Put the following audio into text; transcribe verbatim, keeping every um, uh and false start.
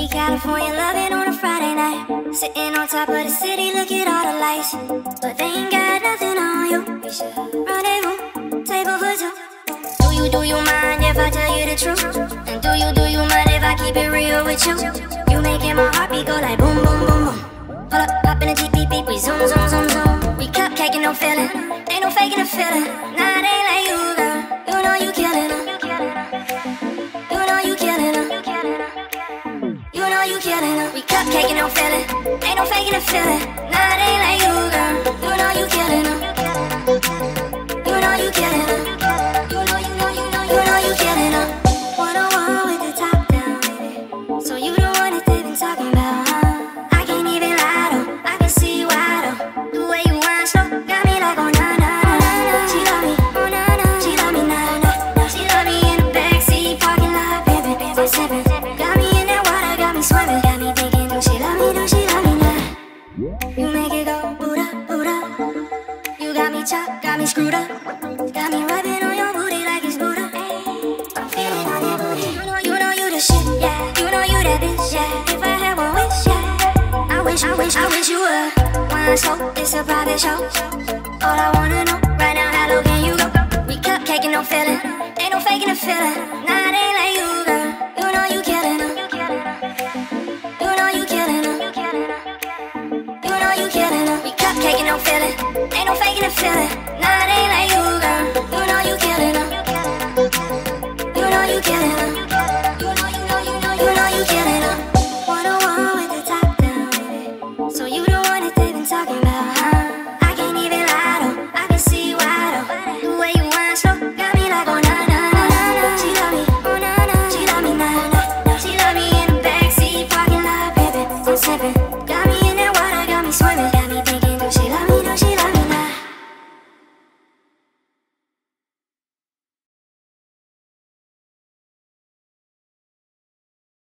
Sweet California lovin' on a Friday night. Sitting on top of the city, look at all the lights. But they ain't got nothing on you. We should rendezvous, table for two. Do you, do you mind if I tell you the truth? And do you, do you mind if I keep it real with you? You making my heartbeat go like boom, boom, boom, boom. Pull up, pop in a Jeep, beep, beep, we zoom, zoom, zoom, zoom. We cupcakin, no feeling, ain't no faking the feeling. Nah, it ain't like you, girl, you know you killin' her. You know you killin' her. You know you killin' her. We cupcakin, no feeling, ain't no faking the feeling. Nah, it ain't like you, girl, you know you killin' her. You know you killin' her. You know, you know, you know, you know you killin' her. one oh one with the top down, baby. So you the one that they been talking about, huh? I can't even lie though, I can see why though. The way you whine slow got me like oh na na na na. She love me, oh na na. She love me na na. She love me in the backseat parking lot, baby, baby, sippin'. Got me in that water, got me swimming. Got me thinking, do she love me, do she love me now? You make it go boot up, boot up. You got me chopped, got me screwed up. Got me rubbing on your booty like it's Buddha. I'm feeling on your booty. You know, you know you the shit, yeah. You know you that bitch, yeah. If I had one wish, yeah. I wish, I wish, I wish you would. One slow, it's a private show. All I wanna know right now, how low can you go? We cupcakin, no feeling, ain't no faking the feeling. Nah, it ain't like you, girl. You know you killin' her. You know you killin' her. You know you killin' her. We cupcakin, no feeling, ain't no faking the feeling. Nah, it ain't like you, girl. You know you killin' her. You know you killin' her. You know, you know, you know, you know you killin' her. one oh one with the top down, baby. So you the one that they been talking about, huh? I can't even lie though, I can see why though. The way you whine slow got me like oh na na na na. She love me, oh na na. She love me na na. She love me in the backseat parking lot, baby, I'm sippin'.